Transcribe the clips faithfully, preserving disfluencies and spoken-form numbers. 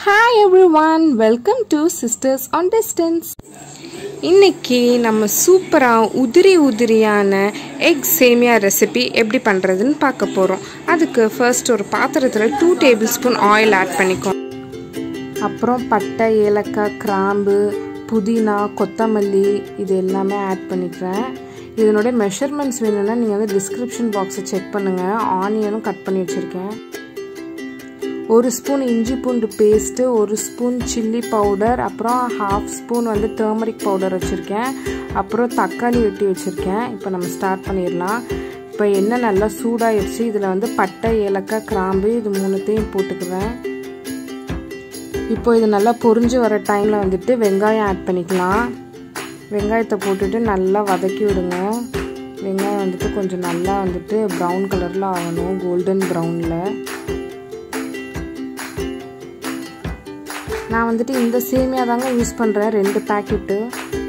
Hi everyone, welcome to Sisters on Distance. இன்னைக்கு நம்ம சூப்பரா உதிரி உதிரியான எக் சேமியா ரெசிபி எப்படி பண்றதுன்னு பார்க்க போறோம். அதுக்கு ஃபர்ஸ்ட் ஒரு பாத்திரத்துல two tablespoon ஆயில் ஆட் பண்ணிக்கோங்க. அப்புறம் பட்டை, ஏலக்காய், கிராம்பு, புதினா, கொத்தமல்லி இது எல்லாமே ஆட் பண்ணிக்கிறேன். இதனோட மெஷர்மெண்ட்ஸ் வேணும்னா நீங்க வந்து டிஸ்கிரிப்ஷன் பாக்ஸை செக் பண்ணுங்க. ஆனியனும் கட் பண்ணி வச்சிருக்கேன். ஒரு ஸ்பூன் இஞ்சி பூண்டு பேஸ்ட்டு, ஒரு ஸ்பூன் சில்லி பவுடர், அப்புறம் ஹாஃப் ஸ்பூன் வந்து டர்மரிக் பவுடர் வச்சுருக்கேன். அப்புறம் தக்காளி வெட்டி வச்சுருக்கேன். இப்போ நம்ம ஸ்டார்ட் பண்ணிடலாம். இப்போ எண்ணெய் நல்லா சூடாகிடுச்சு. இதில் வந்து பட்டை, ஏலக்காய், கிராம்பு இது மூணுத்தையும் போட்டுக்குவேன். இப்போ இது நல்லா பொரிஞ்சு வர டைமில் வந்துட்டு வெங்காயம் ஆட் பண்ணிக்கலாம். வெங்காயத்தை போட்டுட்டு நல்லா வதக்கி விடுங்க. வெங்காயம் வந்துட்டு கொஞ்சம் நல்லா வந்துட்டு ப்ரௌன் கலரில் ஆகணும், கோல்டன் ப்ரௌனில். நான் வந்துட்டு இந்த சேமியா தாங்க யூஸ் பண்ணுறேன், ரெண்டு பேக்கெட்டு.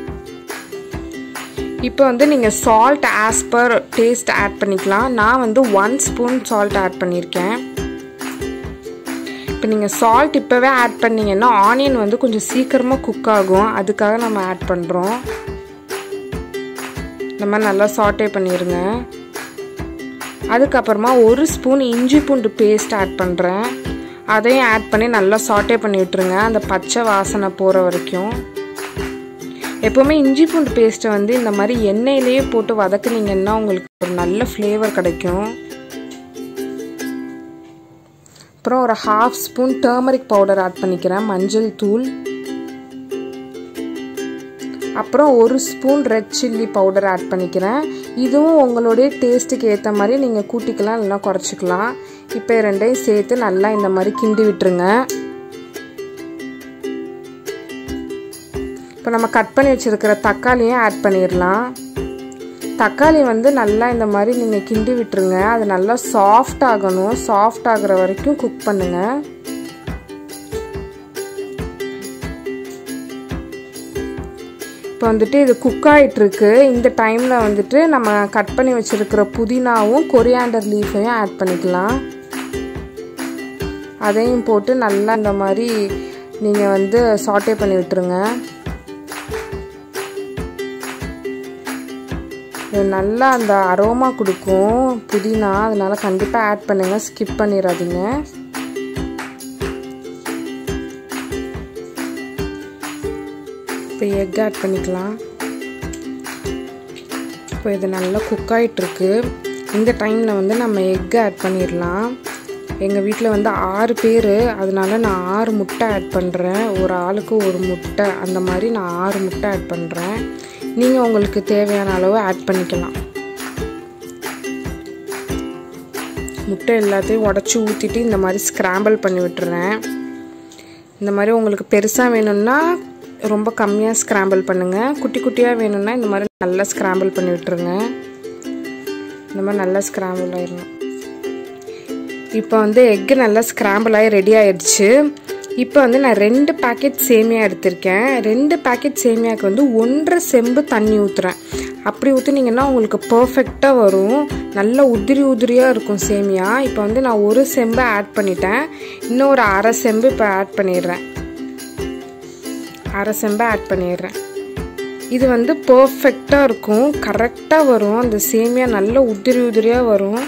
இப்போ வந்து நீங்கள் salt as per taste add பண்ணிக்கலாம். நான் வந்து ஒன் ஸ்பூன் சால்ட் ஆட் பண்ணியிருக்கேன். இப்போ நீங்கள் சால்ட் இப்போவே ஆட் பண்ணிங்கன்னா ஆனியன் வந்து கொஞ்சம் சீக்கிரமாக குக் ஆகும், அதுக்காக நம்ம ஆட் பண்ணுறோம். இந்த மாதிரி நல்லா சாட்டே பண்ணிடுங்க. அதுக்கப்புறமா ஒரு ஸ்பூன் இஞ்சி பூண்டு பேஸ்ட் ஆட் பண்ணுறேன். அதையும் ஆட் பண்ணி நல்லா சாட்டே பண்ணி விட்டுருங்க, அந்த பச்சை வாசனை போகிற வரைக்கும். எப்போவுமே இஞ்சி பூண்டு பேஸ்ட்டை வந்து இந்த மாதிரி எண்ணெயிலேயே போட்டு வதக்குனீங்கன்னா உங்களுக்கு ஒரு நல்ல ஃப்ளேவர் கிடைக்கும். அப்புறம் ஒரு half spoon turmeric powder add பண்ணிக்கிறேன், மஞ்சள் தூள். அப்புறம் ஒரு spoon red chilli powder add பண்ணிக்கிறேன். இதுவும் உங்களுடைய டேஸ்ட்டுக்கு ஏற்ற மாதிரி நீங்கள் கூட்டிக்கலாம் இல்லைனா குறைச்சிக்கலாம். இப்போ ரெண்டையும் சேர்த்து நல்லா இந்த மாதிரி கிண்டி விட்டுருங்க. இப்போ நம்ம கட் பண்ணி வச்சுருக்கிற தக்காளியும் ஆட் பண்ணிடலாம். தக்காளி வந்து நல்லா இந்த மாதிரி நீங்கள் கிண்டி விட்டுருங்க. அது நல்லா சாஃப்ட் ஆகணும். சாஃப்ட் ஆகிற வரைக்கும் குக் பண்ணுங்கள். இப்போ வந்துட்டு இது குக் ஆகிட்டுருக்கு. இந்த டைமில் வந்துட்டு நம்ம கட் பண்ணி வச்சுருக்கிற புதினாவும் கொரியாண்டர் லீஃபையும் ஆட் பண்ணிக்கலாம். அதையும் போட்டு நல்லா இந்த மாதிரி நீங்கள் வந்து சாட்டே பண்ணி விட்டுருங்க. இது நல்லா அந்த அரோமா கொடுக்கும் புதினா, அதனால கண்டிப்பாக ஆட் பண்ணுங்கள், ஸ்கிப் பண்ணிடாதீங்க. இப்போ எக் ஆட் பண்ணிக்கலாம். இப்போ இது நல்லா குக் ஆகிட்டுருக்கு. இந்த டைமில் வந்து நம்ம எக் ஆட் பண்ணிடலாம். எங்கள் வீட்டில் வந்து ஆறு பேர், அதனால நான் ஆறு முட்டை ஆட் பண்ணுறேன். ஒரு ஆளுக்கு ஒரு முட்டை, அந்த மாதிரி நான் ஆறு முட்டை ஆட் பண்ணுறேன். நீங்கள் உங்களுக்கு தேவையான அளவு ஆட் பண்ணிக்கலாம். முட்டை எல்லாத்தையும் உடச்சி ஊற்றிட்டு இந்த மாதிரி ஸ்க்ராம்பிள் பண்ணி விட்டுறேன். இந்த மாதிரி உங்களுக்கு பெருசாக வேணும்னா ரொம்ப கம்மியாக ஸ்க்ராம்பிள் பண்ணுங்கள். குட்டி குட்டியாக வேணும்னா இந்த மாதிரி நல்லா ஸ்க்ராம்பிள் பண்ணி விட்டுருங்க. இந்த மாதிரி நல்லா ஸ்க்ராம்பிள் ஆயிடணும். இப்போ வந்து எக்கு நல்லா ஸ்க்ராம்பிள் ஆகி ரெடி ஆயிடுச்சு. இப்போ வந்து நான் ரெண்டு பேக்கெட் சேமியா எடுத்திருக்கேன். ரெண்டு பேக்கெட் சேமியாவுக்கு வந்து ஒன்றரை செம்பு தண்ணி ஊற்றுறேன். அப்படி ஊற்றுனீங்கன்னா உங்களுக்கு பர்ஃபெக்டாக வரும், நல்லா உதிரி உதிரியாக இருக்கும் சேமியா. இப்போ வந்து நான் ஒரு செம்பு ஆட் பண்ணிட்டேன். இன்னும் ஒரு அரை செம்பு இப்போ ஆட் பண்ணிடுறேன். அரை செம்பை ஆட் பண்ணிடுறேன். இது வந்து பர்ஃபெக்டாக இருக்கும், கரெக்டாக வரும். அந்த சேமியா நல்ல உதிரி உதிரியாக வரும்.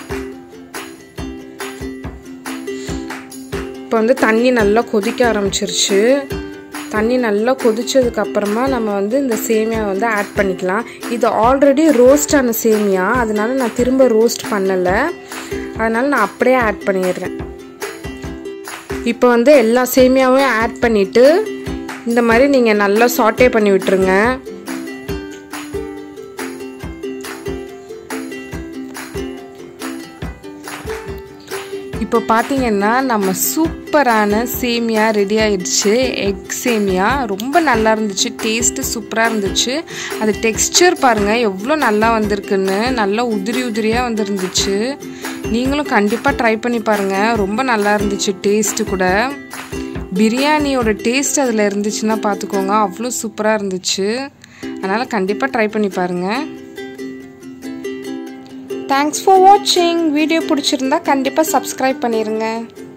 இப்போ வந்து தண்ணி நல்லா கொதிக்க ஆரம்பிச்சிருச்சு. தண்ணி நல்லா கொதிச்சதுக்கு அப்புறமா நம்ம வந்து இந்த சேமியா வந்து ஆட் பண்ணிக்கலாம். இது ஆல்ரெடி ரோஸ்ட் ஆன சேமியா, அதனால நான் திரும்ப ரோஸ்ட் பண்ணலை, அதனால நான் அப்படியே ஆட் பண்ணிடுறேன். இப்போ வந்து எல்லா சேமியாவும் ஆட் பண்ணிவிட்டு இந்த மாதிரி நீங்கள் நல்லா சாட்டே பண்ணி விட்டுருங்க. இப்போ பார்த்தீங்கன்னா நம்ம சூப்பரான சேமியா ரெடி ஆயிடுச்சு. எக் சேமியா ரொம்ப நல்லா இருந்துச்சு, டேஸ்ட்டு சூப்பராக இருந்துச்சு. அது டெக்ஸ்சர் பாருங்கள் எவ்வளோ நல்லா வந்திருக்குன்னு, நல்லா உதிரி உதிரியாக வந்துருந்துச்சு. நீங்களும் கண்டிப்பாக ட்ரை பண்ணி பாருங்கள், ரொம்ப நல்லா இருந்துச்சு. டேஸ்ட்டு கூட பிரியாணியோட டேஸ்ட் அதில் இருந்துச்சுன்னா பார்த்துக்கோங்க, அவ்வளோ சூப்பராக இருந்துச்சு. அதனால் கண்டிப்பாக ட்ரை பண்ணி பாருங்கள். தேங்க்ஸ் ஃபார் வாட்சிங். வீடியோ பிடிச்சிருந்தா கண்டிப்பாக சப்ஸ்கிரைப் பண்ணிடுங்க.